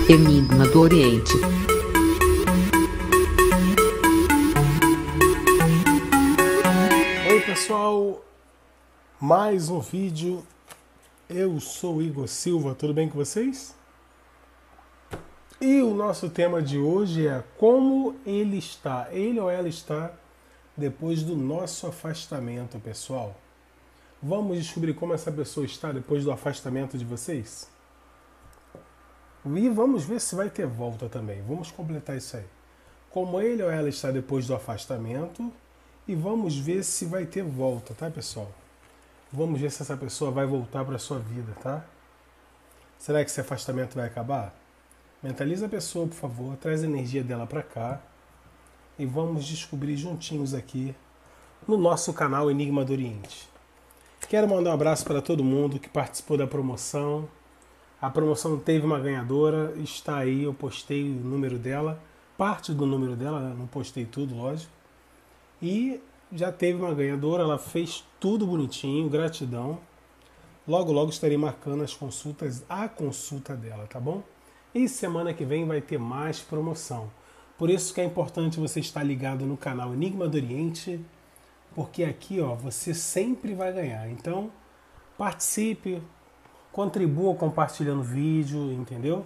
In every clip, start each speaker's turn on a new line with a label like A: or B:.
A: Enigma do Oriente.
B: Oi pessoal, mais um vídeo. Eu sou o Igor Silva, tudo bem com vocês? E o nosso tema de hoje é como ele ou ela está depois do nosso afastamento, pessoal. Vamos descobrir como essa pessoa está depois do afastamento de vocês? E vamos ver se vai ter volta também. Vamos completar isso aí. Como ele ou ela está depois do afastamento e vamos ver se vai ter volta, tá, pessoal? Vamos ver se essa pessoa vai voltar para a sua vida, tá? Será que esse afastamento vai acabar? Mentaliza a pessoa, por favor, traz a energia dela para cá e vamos descobrir juntinhos aqui no nosso canal Enigma do Oriente. Quero mandar um abraço para todo mundo que participou da promoção. A promoção teve uma ganhadora, está aí, eu postei o número dela, parte do número dela, não postei tudo, lógico. E já teve uma ganhadora, ela fez tudo bonitinho, gratidão. Logo, logo estarei marcando as consultas, a consulta dela, tá bom? E semana que vem vai ter mais promoção. Por isso que é importante você estar ligado no canal Enigma do Oriente, porque aqui, ó, você sempre vai ganhar. Então, participe, contribua compartilhando o vídeo, entendeu?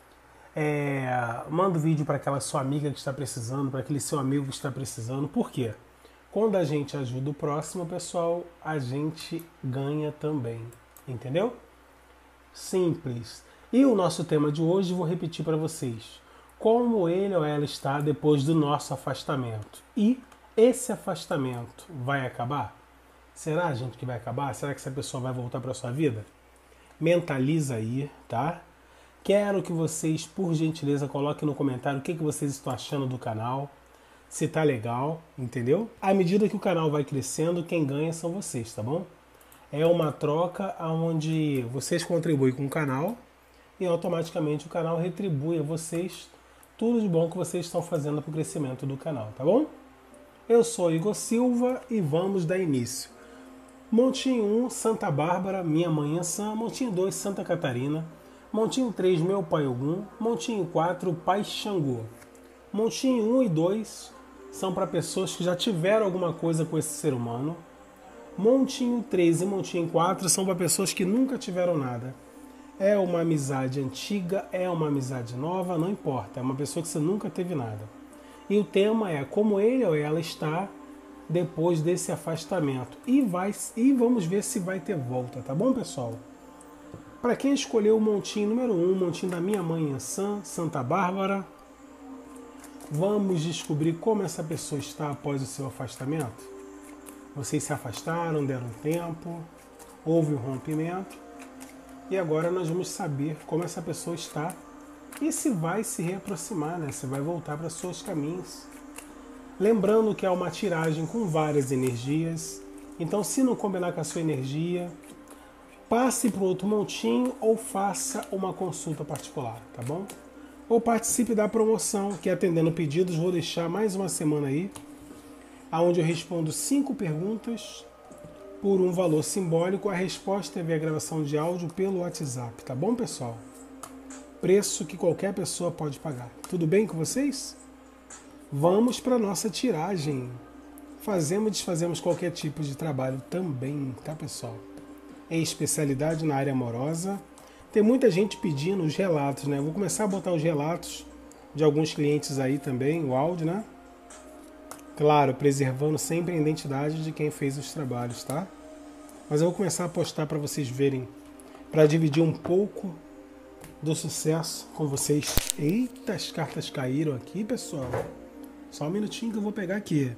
B: Manda o vídeo para aquela sua amiga que está precisando, para aquele seu amigo que está precisando. Por quê? Quando a gente ajuda o próximo, pessoal, a gente ganha também. Entendeu? Simples. E o nosso tema de hoje, vou repetir para vocês. Como ele ou ela está depois do nosso afastamento. E esse afastamento vai acabar? Será, gente, que vai acabar? Será que essa pessoa vai voltar para sua vida? Mentaliza aí, tá? Quero que vocês, por gentileza, coloquem no comentário o que vocês estão achando do canal, se tá legal, entendeu? À medida que o canal vai crescendo, quem ganha são vocês, tá bom? É uma troca onde vocês contribuem com o canal e automaticamente o canal retribui a vocês tudo de bom que vocês estão fazendo para o crescimento do canal, tá bom? Eu sou Igor Silva e vamos dar início. Montinho 1, Santa Bárbara, minha mãe Ançã. Montinho 2, Santa Catarina. Montinho 3, meu pai Ogum. Montinho 4, pai Xangô. Montinho 1 e 2 são para pessoas que já tiveram alguma coisa com esse ser humano. Montinho 3 e Montinho 4 são para pessoas que nunca tiveram nada. É uma amizade antiga, é uma amizade nova, não importa. É uma pessoa que você nunca teve nada. E o tema é como ele ou ela está depois desse afastamento. E vamos ver se vai ter volta, tá bom, pessoal? Para quem escolheu o montinho número 1, montinho da minha mãe Ançã, Santa Bárbara, vamos descobrir como essa pessoa está após o seu afastamento. Vocês se afastaram, deram tempo, houve um rompimento, e agora nós vamos saber como essa pessoa está e se vai se reaproximar, né? Se vai voltar para os seus caminhos. Lembrando que é uma tiragem com várias energias, então se não combinar com a sua energia, passe para o outro montinho ou faça uma consulta particular, tá bom? Ou participe da promoção, que atendendo pedidos, vou deixar mais uma semana aí, onde eu respondo 5 perguntas por um valor simbólico. A resposta é via gravação de áudio pelo WhatsApp, tá bom, pessoal? Preço que qualquer pessoa pode pagar. Tudo bem com vocês? Vamos para a nossa tiragem. Fazemos e desfazemos qualquer tipo de trabalho também, tá, pessoal? Em especialidade na área amorosa. Tem muita gente pedindo os relatos, né? Vou começar a botar os relatos de alguns clientes aí também, o áudio, né? Claro, preservando sempre a identidade de quem fez os trabalhos, tá? Mas eu vou começar a postar para vocês verem, para dividir um pouco do sucesso com vocês. Eita, as cartas caíram aqui, pessoal. Só um minutinho que eu vou pegar aqui.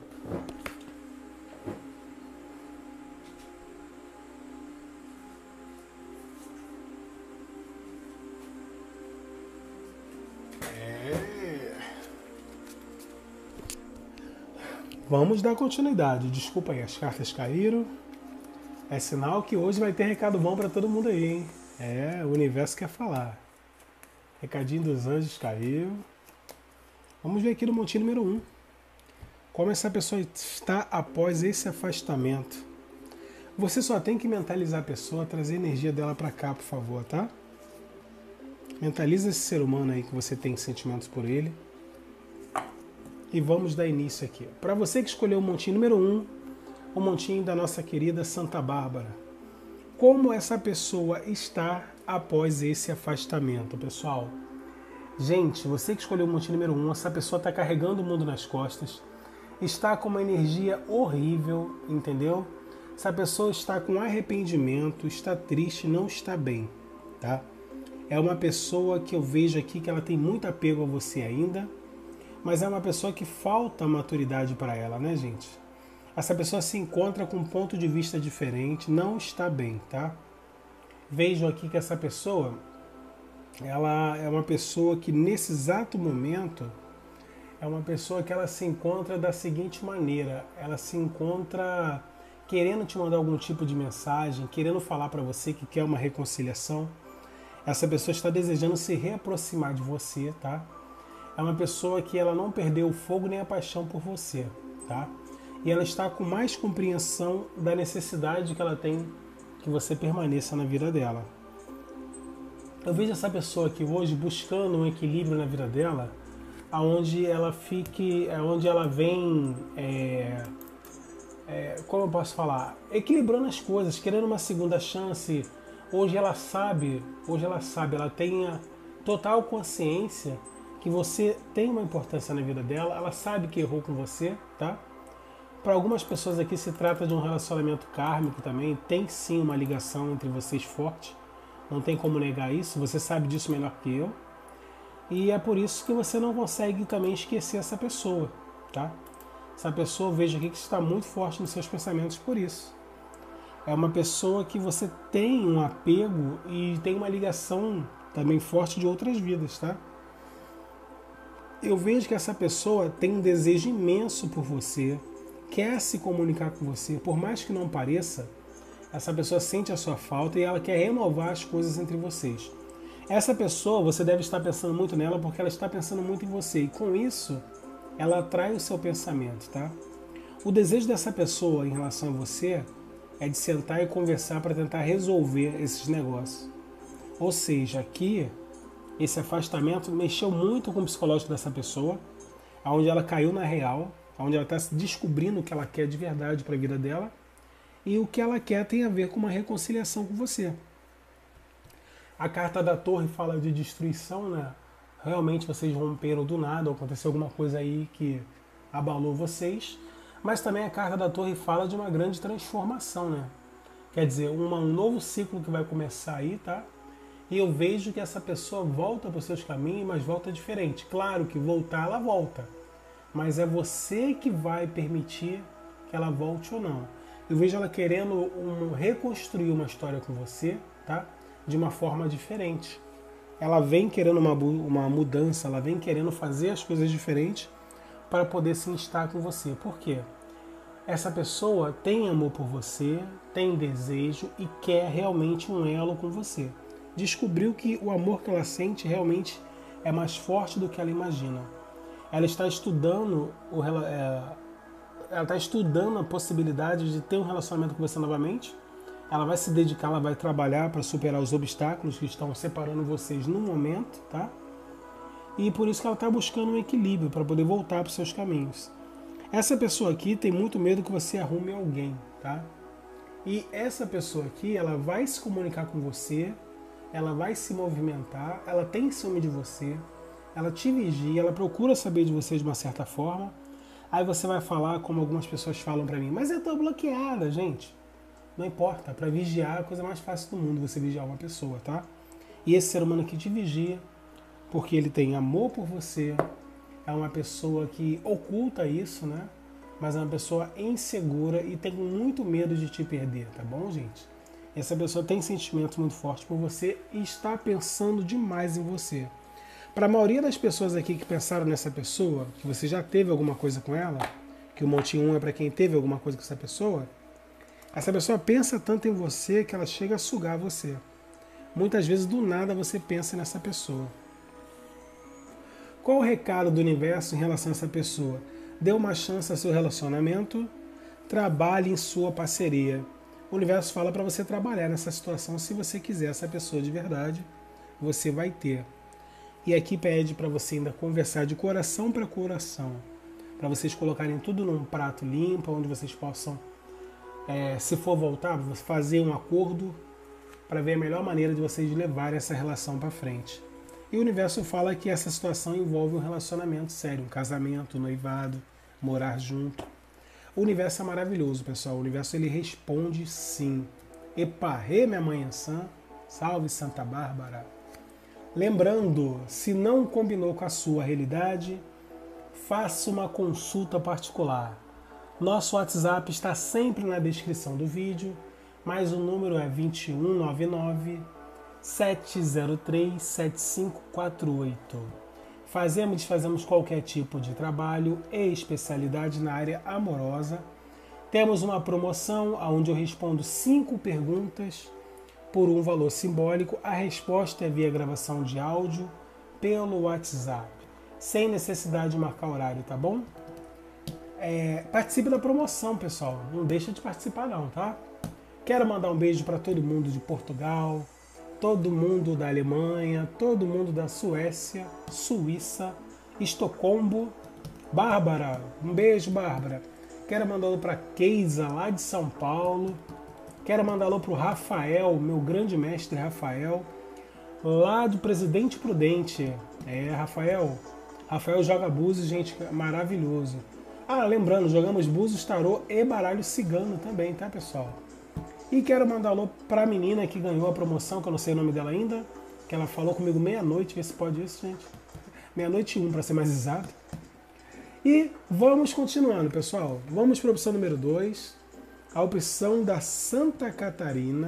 B: Vamos dar continuidade. Desculpa aí, as cartas caíram. É sinal que hoje vai ter recado bom para todo mundo aí, hein? O universo quer falar. Recadinho dos anjos caiu. Vamos ver aqui no montinho número 1. Como essa pessoa está após esse afastamento. Você só tem que mentalizar a pessoa, trazer a energia dela para cá, por favor, tá? Mentaliza esse ser humano aí que você tem sentimentos por ele. E vamos dar início aqui. Para você que escolheu o montinho número 1, o montinho da nossa querida Santa Bárbara. Como essa pessoa está após esse afastamento, pessoal? Gente, você que escolheu o montinho número 1, essa pessoa está carregando o mundo nas costas. Está com uma energia horrível, entendeu? Essa pessoa está com arrependimento, está triste, não está bem, tá? É uma pessoa que eu vejo aqui que ela tem muito apego a você ainda, mas é uma pessoa que falta maturidade para ela, né, gente? Essa pessoa se encontra com um ponto de vista diferente, não está bem, tá? Vejo aqui que essa pessoa, ela é uma pessoa que nesse exato momento, é uma pessoa que ela se encontra da seguinte maneira, ela se encontra querendo te mandar algum tipo de mensagem, querendo falar para você que quer uma reconciliação. Essa pessoa está desejando se reaproximar de você, tá? É uma pessoa que ela não perdeu o fogo nem a paixão por você, tá? E ela está com mais compreensão da necessidade que ela tem que você permaneça na vida dela. Eu vejo essa pessoa aqui hoje buscando um equilíbrio na vida dela, onde ela fique, onde ela vem, como eu posso falar, equilibrando as coisas, querendo uma segunda chance. Hoje ela sabe, ela tem a total consciência que você tem uma importância na vida dela, ela sabe que errou com você, tá? Para algumas pessoas aqui se trata de um relacionamento kármico também, tem sim uma ligação entre vocês forte, não tem como negar isso, você sabe disso melhor que eu. E é por isso que você não consegue também esquecer essa pessoa, tá? Essa pessoa, vejo aqui que está muito forte nos seus pensamentos por isso. É uma pessoa que você tem um apego e tem uma ligação também forte de outras vidas, tá? Eu vejo que essa pessoa tem um desejo imenso por você, quer se comunicar com você, por mais que não pareça, essa pessoa sente a sua falta e ela quer renovar as coisas entre vocês. Essa pessoa, você deve estar pensando muito nela porque ela está pensando muito em você e com isso, ela atrai o seu pensamento, tá? O desejo dessa pessoa em relação a você é de sentar e conversar para tentar resolver esses negócios. Ou seja, aqui, esse afastamento mexeu muito com o psicológico dessa pessoa, onde ela caiu na real, onde ela está descobrindo o que ela quer de verdade para a vida dela, e o que ela quer tem a ver com uma reconciliação com você. A carta da torre fala de destruição, né? Realmente vocês romperam do nada, aconteceu alguma coisa aí que abalou vocês, mas também a carta da torre fala de uma grande transformação, né? Quer dizer, um novo ciclo que vai começar aí, tá? E eu vejo que essa pessoa volta para os seus caminhos, mas volta diferente. Claro que voltar, ela volta. Mas é você que vai permitir que ela volte ou não. Eu vejo ela querendo reconstruir uma história com você, tá? De uma forma diferente. Ela vem querendo uma mudança, ela vem querendo fazer as coisas diferentes para poder se instar com você. Por quê? Essa pessoa tem amor por você, tem desejo e quer realmente um elo com você. Descobriu que o amor que ela sente realmente é mais forte do que ela imagina. Ela está estudando a possibilidade de ter um relacionamento com você novamente. Ela vai se dedicar, ela vai trabalhar para superar os obstáculos que estão separando vocês no momento, tá? E por isso que ela está buscando um equilíbrio para poder voltar para os seus caminhos. Essa pessoa aqui tem muito medo que você arrume alguém, tá? E essa pessoa aqui, ela vai se comunicar com você, ela vai se movimentar, ela tem ciúme de você, ela te vigia, ela procura saber de você de uma certa forma. Aí você vai falar, como algumas pessoas falam pra mim, mas eu tô bloqueada, gente. Não importa, para vigiar é a coisa mais fácil do mundo, você vigiar uma pessoa, tá? E esse ser humano aqui te vigia, porque ele tem amor por você, é uma pessoa que oculta isso, né? Mas é uma pessoa insegura e tem muito medo de te perder, tá bom, gente? Essa pessoa tem sentimentos muito fortes por você e está pensando demais em você. Para a maioria das pessoas aqui que pensaram nessa pessoa, que você já teve alguma coisa com ela, que o montinho 1 é para quem teve alguma coisa com essa pessoa pensa tanto em você que ela chega a sugar você. Muitas vezes do nada você pensa nessa pessoa. Qual o recado do universo em relação a essa pessoa? Dê uma chance ao seu relacionamento, trabalhe em sua parceria. O universo fala para você trabalhar nessa situação se você quiser essa pessoa de verdade, você vai ter. E aqui pede para você ainda conversar de coração para coração, para vocês colocarem tudo num prato limpo, onde vocês possam, se for voltar, fazer um acordo para ver a melhor maneira de vocês levarem essa relação para frente. E o universo fala que essa situação envolve um relacionamento sério, um casamento, um noivado, morar junto. O universo é maravilhoso, pessoal. O universo ele responde sim. Epa, minha mãe Ansã, salve Santa Bárbara. Lembrando, se não combinou com a sua realidade, faça uma consulta particular. Nosso WhatsApp está sempre na descrição do vídeo, mas o número é 2199 703 7548. Fazemos qualquer tipo de trabalho e especialidade na área amorosa. Temos uma promoção onde eu respondo 5 perguntas por um valor simbólico. A resposta é via gravação de áudio pelo WhatsApp, sem necessidade de marcar horário, tá bom? Participe da promoção, pessoal. Não deixa de participar não, tá? Quero mandar um beijo para todo mundo de Portugal, todo mundo da Alemanha, todo mundo da Suécia, Suíça, Estocolmo. Bárbara, um beijo, Bárbara. Quero mandar alô para Keisa, lá de São Paulo. Quero mandar alô para o Rafael, meu grande mestre Rafael, lá do Presidente Prudente. Rafael. Rafael joga búzios, gente, maravilhoso. Lembrando, jogamos búzios, tarô e baralho cigano também, tá, pessoal? E quero mandar alô pra menina que ganhou a promoção, que eu não sei o nome dela ainda, que ela falou comigo meia-noite, vê se pode isso, gente. 00:01 para ser mais exato. E vamos continuando, pessoal. Vamos para a opção número 2. A opção da Santa Catarina.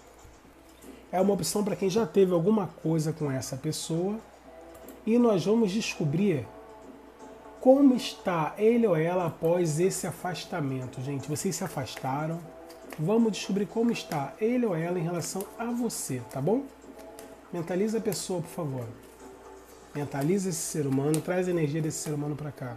B: É uma opção para quem já teve alguma coisa com essa pessoa. E nós vamos descobrir como está ele ou ela após esse afastamento. Gente, vocês se afastaram. Vamos descobrir como está ele ou ela em relação a você, tá bom? Mentaliza a pessoa, por favor. Mentaliza esse ser humano, traz a energia desse ser humano para cá.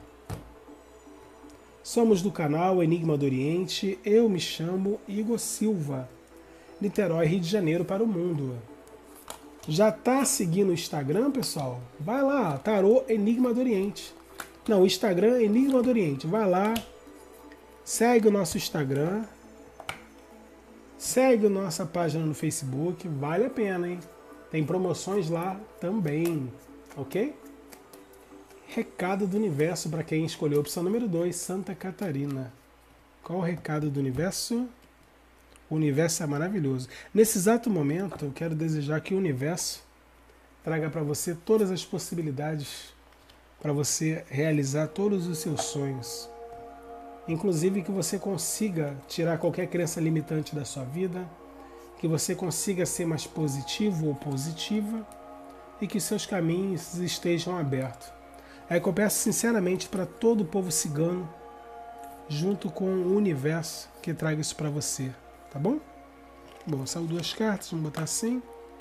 B: Somos do canal Enigma do Oriente. Eu me chamo Igor Silva. Niterói, Rio de Janeiro para o mundo. Já tá seguindo o Instagram, pessoal? Vai lá, Tarô Enigma do Oriente. Não, o Instagram é Enigma do Oriente. Vai lá, segue o nosso Instagram, segue a nossa página no Facebook, vale a pena, hein? Tem promoções lá também, ok? Recado do universo para quem escolheu a opção número 2, Santa Catarina. Qual o recado do universo? O universo é maravilhoso. Nesse exato momento, eu quero desejar que o universo traga para você todas as possibilidades para você realizar todos os seus sonhos. Inclusive que você consiga tirar qualquer crença limitante da sua vida, que você consiga ser mais positivo ou positiva e que seus caminhos estejam abertos. É que eu peço sinceramente para todo o povo cigano, junto com o universo, que traga isso para você, tá bom? Bom, são 2 cartas, vamos botar assim.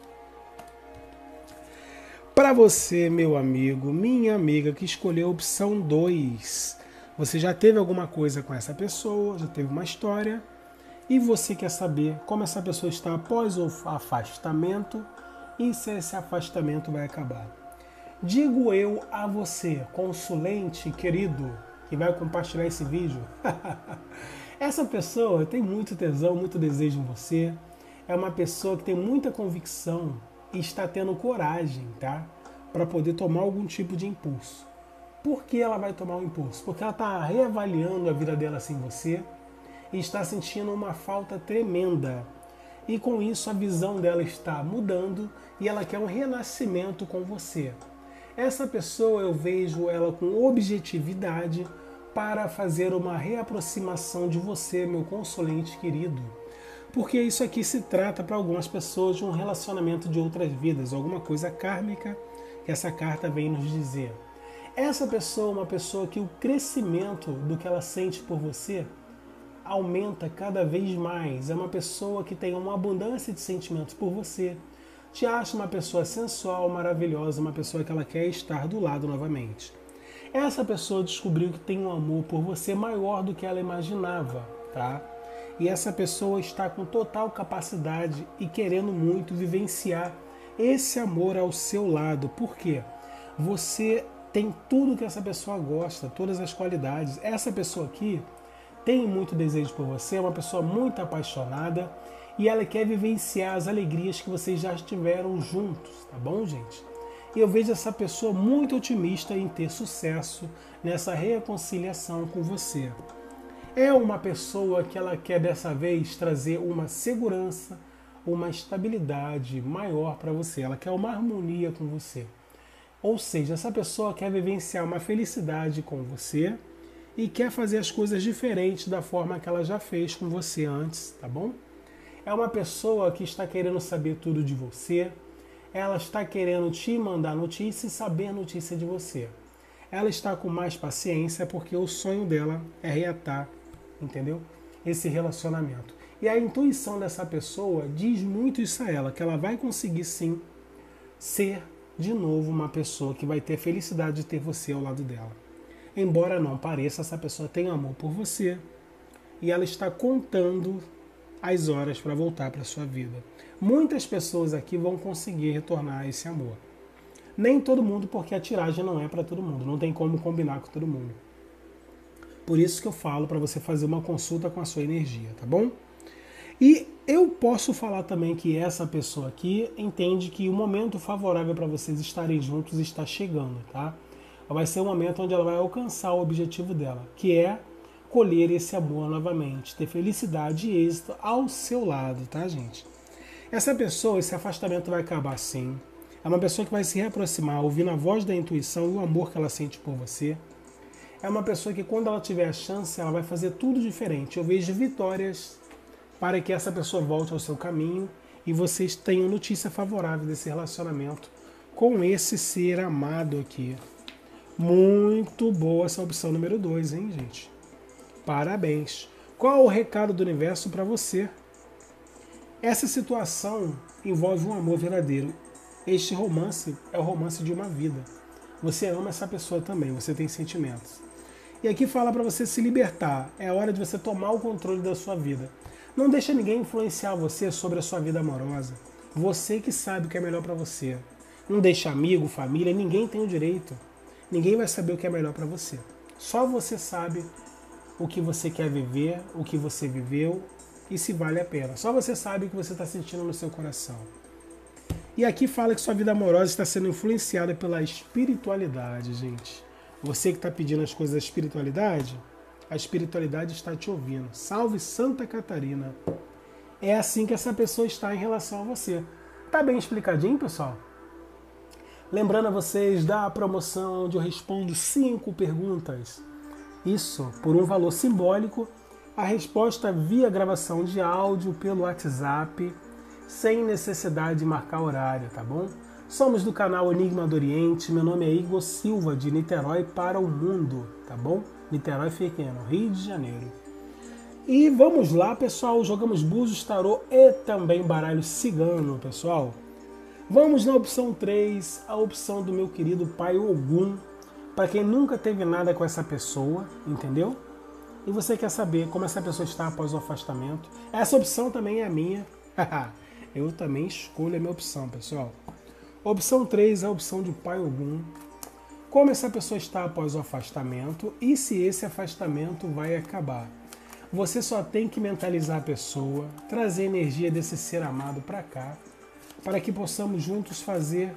B: Para você, meu amigo, minha amiga, que escolheu a opção 2, você já teve alguma coisa com essa pessoa, já teve uma história, e você quer saber como essa pessoa está após o afastamento e se esse afastamento vai acabar. Digo eu a você, consulente querido, que vai compartilhar esse vídeo, essa pessoa tem muito tesão, muito desejo em você, é uma pessoa que tem muita convicção e está tendo coragem, tá? Para poder tomar algum tipo de impulso. Por que ela vai tomar um impulso? Porque ela está reavaliando a vida dela sem você e está sentindo uma falta tremenda. E com isso a visão dela está mudando e ela quer um renascimento com você. Essa pessoa eu vejo ela com objetividade para fazer uma reaproximação de você, meu consulente querido. Porque isso aqui se trata para algumas pessoas de um relacionamento de outras vidas, alguma coisa kármica que essa carta vem nos dizer. Essa pessoa é uma pessoa que o crescimento do que ela sente por você aumenta cada vez mais. É uma pessoa que tem uma abundância de sentimentos por você. Te acha uma pessoa sensual, maravilhosa, uma pessoa que ela quer estar do lado novamente. Essa pessoa descobriu que tem um amor por você maior do que ela imaginava, tá? E essa pessoa está com total capacidade e querendo muito vivenciar esse amor ao seu lado. Por quê? Você tem tudo que essa pessoa gosta, todas as qualidades. Essa pessoa aqui tem muito desejo por você, é uma pessoa muito apaixonada e ela quer vivenciar as alegrias que vocês já estiveram juntos, tá bom, gente? E eu vejo essa pessoa muito otimista em ter sucesso nessa reconciliação com você. É uma pessoa que ela quer dessa vez trazer uma segurança, uma estabilidade maior para você. Ela quer uma harmonia com você. Ou seja, essa pessoa quer vivenciar uma felicidade com você e quer fazer as coisas diferentes da forma que ela já fez com você antes, tá bom? É uma pessoa que está querendo saber tudo de você, ela está querendo te mandar notícia e saber notícia de você. Ela está com mais paciência porque o sonho dela é reatar, entendeu? Esse relacionamento. E a intuição dessa pessoa diz muito isso a ela, que ela vai conseguir sim ser de novo uma pessoa que vai ter felicidade de ter você ao lado dela. Embora não pareça, essa pessoa tem amor por você e ela está contando as horas para voltar para a sua vida. Muitas pessoas aqui vão conseguir retornar esse amor. Nem todo mundo, porque a tiragem não é para todo mundo, não tem como combinar com todo mundo. Por isso que eu falo para você fazer uma consulta com a sua energia, tá bom? E eu posso falar também que essa pessoa aqui entende que o momento favorável para vocês estarem juntos está chegando, tá? Vai ser um momento onde ela vai alcançar o objetivo dela, que é colher esse amor novamente, ter felicidade e êxito ao seu lado, tá, gente? Essa pessoa, esse afastamento vai acabar sim. É uma pessoa que vai se reaproximar, ouvindo a voz da intuição e o amor que ela sente por você. É uma pessoa que quando ela tiver a chance, ela vai fazer tudo diferente. Eu vejo vitórias para que essa pessoa volte ao seu caminho e vocês tenham notícia favorável desse relacionamento com esse ser amado aqui. Muito boa essa opção número 2, hein, gente? Parabéns! Qual o recado do universo para você? Essa situação envolve um amor verdadeiro. Este romance é o romance de uma vida. Você ama essa pessoa também, você tem sentimentos. E aqui fala para você se libertar. É a hora de você tomar o controle da sua vida. Não deixa ninguém influenciar você sobre a sua vida amorosa. Você que sabe o que é melhor para você. Não deixa amigo, família, ninguém tem o direito. Ninguém vai saber o que é melhor para você. Só você sabe o que você quer viver, o que você viveu e se vale a pena. Só você sabe o que você está sentindo no seu coração. E aqui fala que sua vida amorosa está sendo influenciada pela espiritualidade, gente. Você que está pedindo as coisas da espiritualidade, a espiritualidade está te ouvindo. Salve Santa Catarina. É assim que essa pessoa está em relação a você. Tá bem explicadinho, pessoal? Lembrando a vocês da promoção onde eu respondo 5 perguntas. Isso, por um valor simbólico, a resposta via gravação de áudio pelo WhatsApp, sem necessidade de marcar horário, tá bom? Somos do canal Enigma do Oriente, meu nome é Igor Silva, de Niterói para o mundo, tá bom? Niterói fica no Rio de Janeiro. E vamos lá, pessoal, jogamos búzios, tarô e também baralho cigano, pessoal. Vamos na opção 3, a opção do meu querido pai Ogum, para quem nunca teve nada com essa pessoa, entendeu? E você quer saber como essa pessoa está após o afastamento. Essa opção também é a minha. Eu também escolho a minha opção, pessoal. Opção 3 é a opção de pai Ogum. Como essa pessoa está após o afastamento e se esse afastamento vai acabar. Você só tem que mentalizar a pessoa, trazer a energia desse ser amado para cá, para que possamos juntos fazer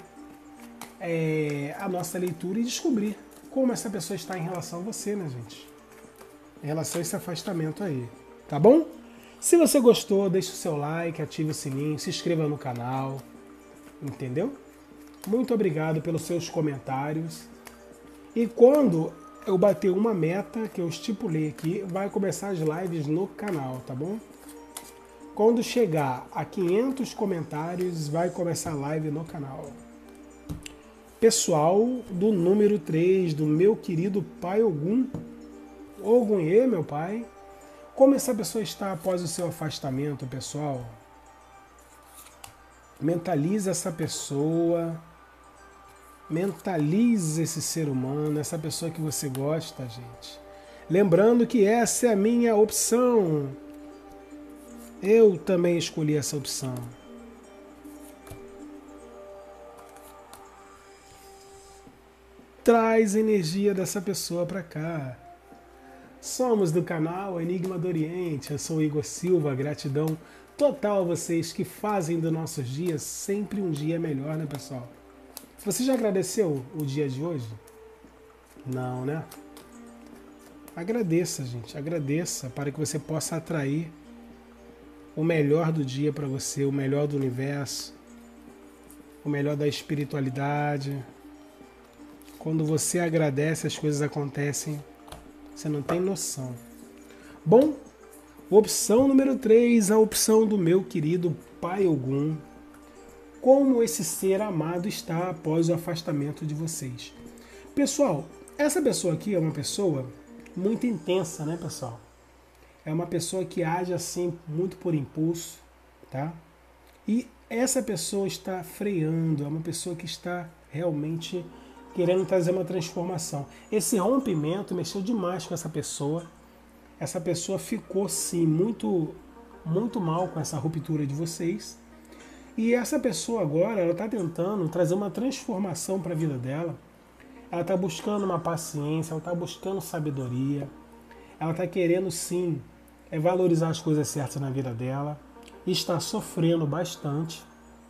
B: a nossa leitura e descobrir como essa pessoa está em relação a você, né, gente? Em relação a esse afastamento aí, tá bom? Se você gostou, deixe o seu like, ative o sininho, se inscreva no canal, entendeu? Muito obrigado pelos seus comentários. E quando eu bater uma meta que eu estipulei aqui, vai começar as lives no canal, tá bom? Quando chegar a 500 comentários, vai começar a live no canal. Pessoal do número 3, do meu querido pai Ogum, Ogunhê, meu pai, como essa pessoa está após o seu afastamento, pessoal? Mentalize essa pessoa, mentalize esse ser humano, essa pessoa que você gosta, gente. Lembrando que essa é a minha opção. Eu também escolhi essa opção. traz energia dessa pessoa para cá. Somos do canal Enigma do Oriente, eu sou o Igor Silva, gratidão total a vocês que fazem dos nossos dias sempre um dia melhor, né, pessoal? Você já agradeceu o dia de hoje? Não, né? Agradeça, gente, agradeça para que você possa atrair o melhor do dia para você, o melhor do universo, o melhor da espiritualidade. Quando você agradece, as coisas acontecem, você não tem noção. Bom, opção número 3, a opção do meu querido Pai Ogum. Como esse ser amado está após o afastamento de vocês. Pessoal, essa pessoa aqui é uma pessoa muito intensa, né, pessoal? É uma pessoa que age assim muito por impulso, tá? E essa pessoa está freando, é uma pessoa que está realmente querendo trazer uma transformação. Esse rompimento mexeu demais com essa pessoa. Essa pessoa ficou, sim, muito mal com essa ruptura de vocês. E essa pessoa agora, ela está tentando trazer uma transformação para a vida dela. Ela está buscando uma paciência, ela está buscando sabedoria. Ela está querendo, sim, valorizar as coisas certas na vida dela. E está sofrendo bastante.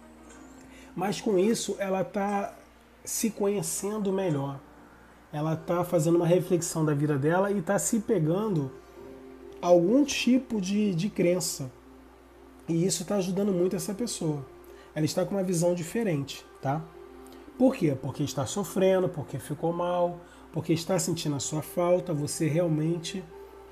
B: Mas com isso, ela está se conhecendo melhor. Ela está fazendo uma reflexão da vida dela e está se pegando a algum tipo de crença. E isso está ajudando muito essa pessoa. Ela está com uma visão diferente, tá? Por quê? Porque está sofrendo, porque ficou mal, porque está sentindo a sua falta, você realmente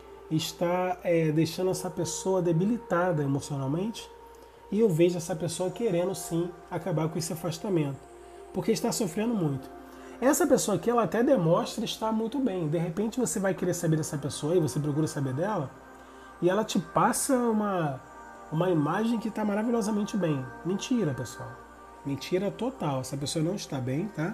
B: está deixando essa pessoa debilitada emocionalmente. E eu vejo essa pessoa querendo sim acabar com esse afastamento, porque está sofrendo muito. Essa pessoa aqui, ela até demonstra estar muito bem. De repente você vai querer saber dessa pessoa e você procura saber dela, e ela te passa uma imagem que está maravilhosamente bem. Mentira, pessoal. Mentira total. Essa pessoa não está bem, tá?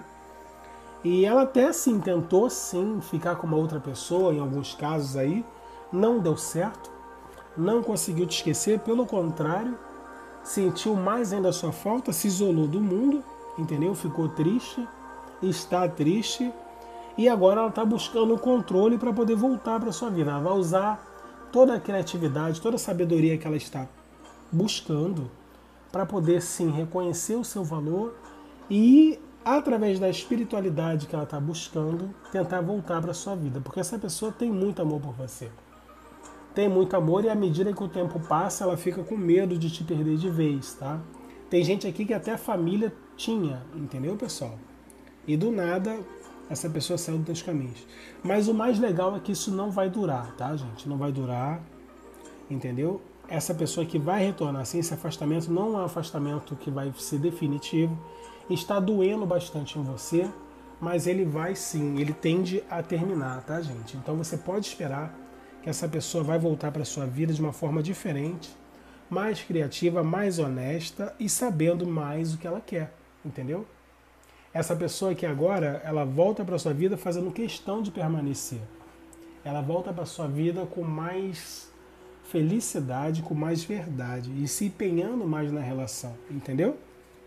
B: E ela até sim tentou sim ficar com uma outra pessoa, em alguns casos aí, não deu certo, não conseguiu te esquecer, pelo contrário, sentiu mais ainda a sua falta, se isolou do mundo, entendeu? Ficou triste, está triste, e agora ela está buscando o controle para poder voltar para a sua vida. Ela vai usar toda a criatividade, toda a sabedoria que ela está buscando para poder sim reconhecer o seu valor e, através da espiritualidade que ela está buscando, tentar voltar para a sua vida. Porque essa pessoa tem muito amor por você. Tem muito amor, e à medida que o tempo passa, ela fica com medo de te perder de vez, tá? Tem gente aqui que até a família tinha, entendeu, pessoal? E do nada, essa pessoa saiu dos teus caminhos. Mas o mais legal é que isso não vai durar, tá, gente? Não vai durar, entendeu? Essa pessoa que vai retornar, assim, esse afastamento não é um afastamento que vai ser definitivo. Está doendo bastante em você, mas ele vai sim, ele tende a terminar, tá, gente? Então você pode esperar que essa pessoa vai voltar para a sua vida de uma forma diferente, mais criativa, mais honesta e sabendo mais o que ela quer, entendeu? Essa pessoa que agora, ela volta para a sua vida fazendo questão de permanecer. Ela volta para a sua vida com mais felicidade, com mais verdade e se empenhando mais na relação, entendeu?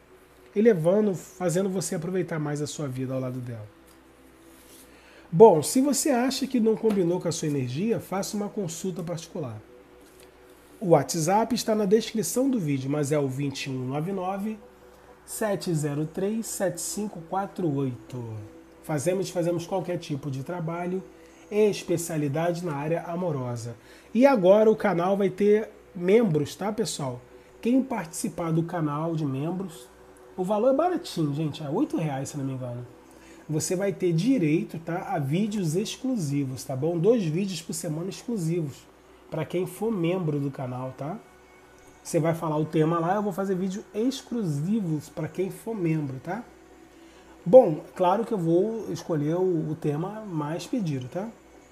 B: E levando, fazendo você aproveitar mais a sua vida ao lado dela. Bom, se você acha que não combinou com a sua energia, faça uma consulta particular. O WhatsApp está na descrição do vídeo, mas é o 2199 703 7548. Fazemos qualquer tipo de trabalho e especialidade na área amorosa. E agora o canal vai ter membros, tá, pessoal? Quem participar do canal de membros, o valor é baratinho, gente, é R$8, se não me engano. Você vai ter direito, tá, a vídeos exclusivos, tá bom? 2 vídeos por semana exclusivos para quem for membro do canal, tá? Você vai falar o tema lá, eu vou fazer vídeos exclusivos para quem for membro, tá? Bom, claro que eu vou escolher o tema mais pedido, tá?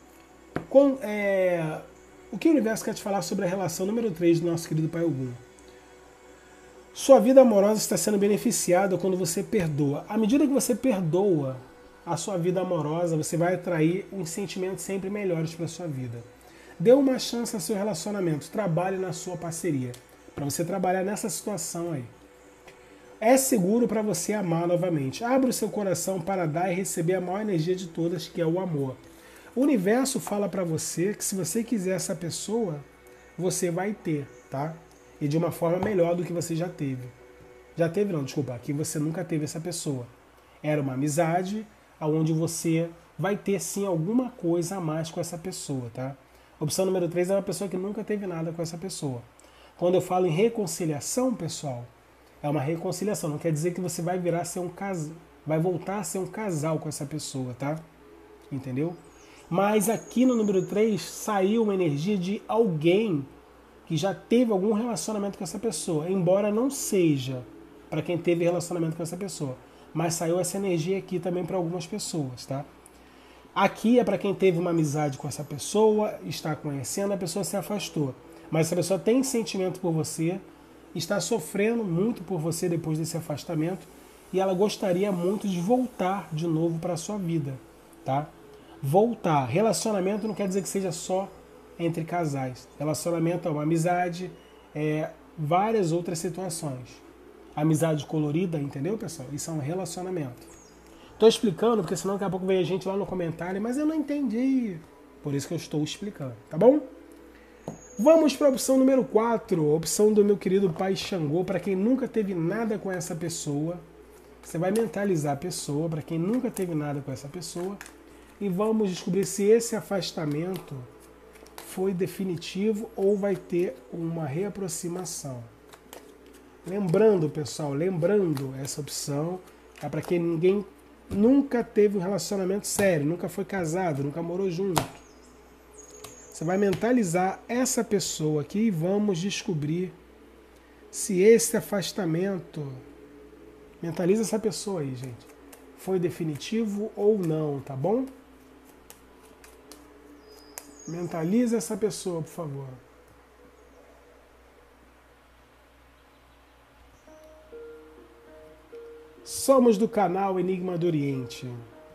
B: O que o universo quer te falar sobre a relação número 3 do nosso querido Pai Ogum? Sua vida amorosa está sendo beneficiada quando você perdoa. À medida que você perdoa a sua vida amorosa, você vai atrair uns sentimentos sempre melhores para a sua vida. Dê uma chance ao seu relacionamento. Trabalhe na sua parceria, para você trabalhar nessa situação aí. É seguro para você amar novamente. Abra o seu coração para dar e receber a maior energia de todas, que é o amor. O universo fala para você que se você quiser essa pessoa, você vai ter, tá? E de uma forma melhor do que você já teve. Já teve não, desculpa, que você nunca teve essa pessoa. Era uma amizade onde você vai ter sim alguma coisa a mais com essa pessoa, tá? Opção número 3 é uma pessoa que nunca teve nada com essa pessoa. Quando eu falo em reconciliação, pessoal, é uma reconciliação. Não quer dizer que você vai virar ser um casal, vai voltar a ser um casal com essa pessoa, tá? Entendeu? Mas aqui no número 3 saiu uma energia de alguém que já teve algum relacionamento com essa pessoa, embora não seja para quem teve relacionamento com essa pessoa. Mas saiu essa energia aqui também para algumas pessoas, tá? Aqui é para quem teve uma amizade com essa pessoa, está conhecendo, a pessoa se afastou. Mas essa pessoa tem sentimento por você, está sofrendo muito por você depois desse afastamento e ela gostaria muito de voltar de novo para a sua vida, tá? Voltar. Relacionamento não quer dizer que seja só entre casais. Relacionamento é uma amizade, várias outras situações. Amizade colorida, entendeu, pessoal? Isso é um relacionamento. Estou explicando, porque senão daqui a pouco vem a gente lá no comentário, mas eu não entendi. Por isso que eu estou explicando, tá bom? Vamos para a opção número 4, opção do meu querido pai Xangô, para quem nunca teve nada com essa pessoa. Você vai mentalizar a pessoa, para quem nunca teve nada com essa pessoa, e vamos descobrir se esse afastamento foi definitivo ou vai ter uma reaproximação. Lembrando, pessoal, essa opção é para quem ninguém nunca teve um relacionamento sério, nunca foi casado, nunca morou junto. Você vai mentalizar essa pessoa aqui e vamos descobrir se esse afastamento, mentaliza essa pessoa aí, gente, foi definitivo ou não, tá bom? Mentaliza essa pessoa, por favor. Somos do canal Enigma do Oriente.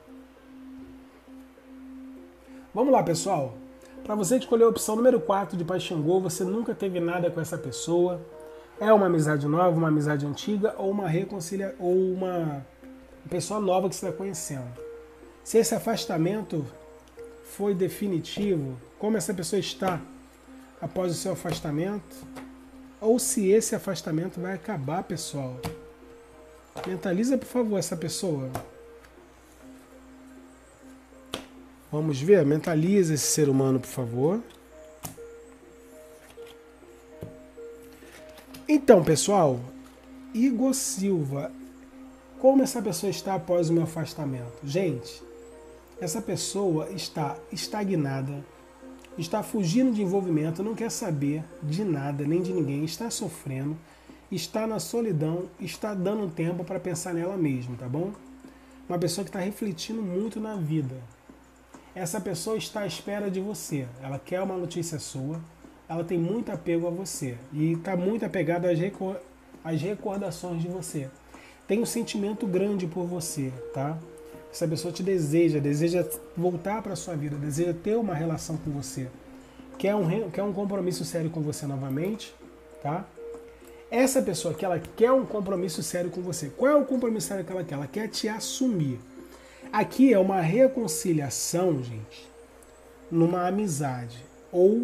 B: Vamos lá, pessoal. Para você escolher a opção número 4 de Pai Xangô, você nunca teve nada com essa pessoa. É uma amizade nova, uma amizade antiga ou uma reconciliação ou uma pessoa nova que você está conhecendo. Se esse afastamento foi definitivo, como essa pessoa está após o seu afastamento, ou se esse afastamento vai acabar, pessoal. Mentaliza, por favor, essa pessoa. Vamos ver? Mentaliza esse ser humano, por favor. Então, pessoal, Igor Silva, como essa pessoa está após o meu afastamento? Gente, essa pessoa está estagnada, está fugindo de envolvimento, não quer saber de nada, nem de ninguém, está sofrendo, está na solidão, está dando tempo para pensar nela mesma, tá bom? Uma pessoa que está refletindo muito na vida. Essa pessoa está à espera de você, ela quer uma notícia sua, ela tem muito apego a você e está muito apegada às recordações de você. Tem um sentimento grande por você, tá? Essa pessoa te deseja voltar para a sua vida, deseja ter uma relação com você, quer um compromisso sério com você novamente, tá? Essa pessoa que ela quer um compromisso sério com você. Qual é o compromisso sério que ela quer? Ela quer te assumir. Aqui é uma reconciliação, gente, numa amizade ou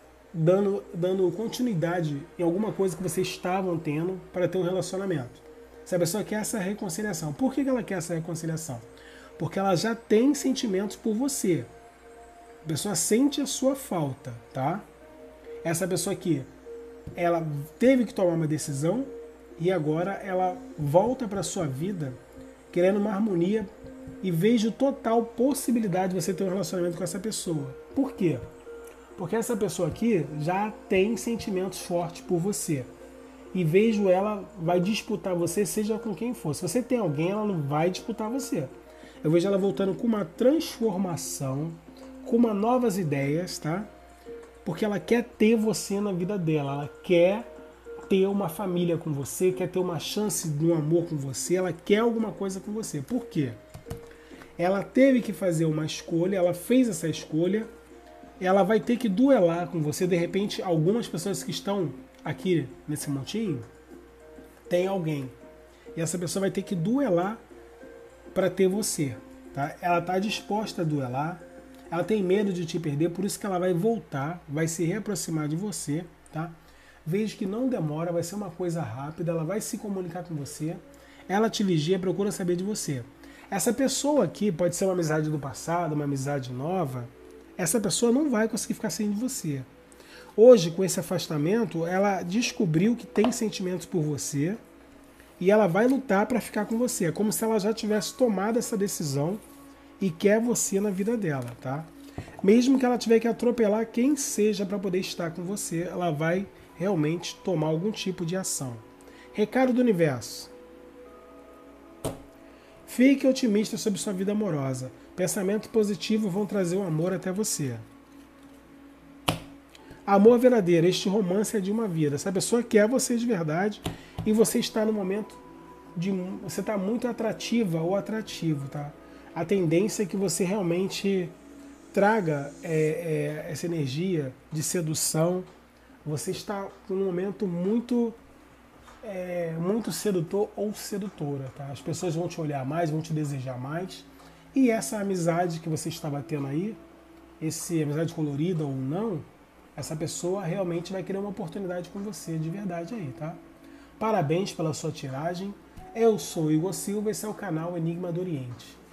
B: dando continuidade em alguma coisa que vocês estavam tendo para ter um relacionamento. Essa pessoa quer essa reconciliação. Por que ela quer essa reconciliação? Porque ela já tem sentimentos por você. A pessoa sente a sua falta, tá? Essa pessoa aqui, ela teve que tomar uma decisão e agora ela volta para a sua vida querendo uma harmonia e vejo total possibilidade de você ter um relacionamento com essa pessoa. Por quê? Porque essa pessoa aqui já tem sentimentos fortes por você. E vejo ela vai disputar você, seja com quem for. Se você tem alguém, ela não vai disputar você. Eu vejo ela voltando com uma transformação, com uma novas ideias, tá? Porque ela quer ter você na vida dela. Ela quer ter uma família com você, quer ter uma chance de um amor com você. Ela quer alguma coisa com você. Por quê? Ela teve que fazer uma escolha, ela fez essa escolha, ela vai ter que duelar com você. De repente, algumas pessoas que estão aqui nesse montinho, tem alguém. E essa pessoa vai ter que duelar para ter você. Tá? Ela está disposta a duelar, ela tem medo de te perder, por isso que ela vai voltar, vai se reaproximar de você. Tá? Veja que não demora, vai ser uma coisa rápida, ela vai se comunicar com você, ela te vigia, procura saber de você. Essa pessoa aqui pode ser uma amizade do passado, uma amizade nova, essa pessoa não vai conseguir ficar sem de você. Hoje, com esse afastamento, ela descobriu que tem sentimentos por você e ela vai lutar para ficar com você. É como se ela já tivesse tomado essa decisão e quer você na vida dela, tá? Mesmo que ela tiver que atropelar quem seja para poder estar com você, ela vai realmente tomar algum tipo de ação. Recado do universo. Fique otimista sobre sua vida amorosa. Pensamentos positivos vão trazer o amor até você. Amor verdadeiro, este romance é de uma vida. Essa pessoa quer você de verdade e você está no momento de... Você está muito atrativa ou atrativo, tá? A tendência é que você realmente traga essa energia de sedução. Você está num momento muito sedutor ou sedutora, tá? As pessoas vão te olhar mais, vão te desejar mais. E essa amizade que você estava tendo aí, essa amizade colorida ou não, essa pessoa realmente vai querer uma oportunidade com você de verdade aí, tá? Parabéns pela sua tiragem. Eu sou Igor Silva, esse é o canal Enigma do Oriente.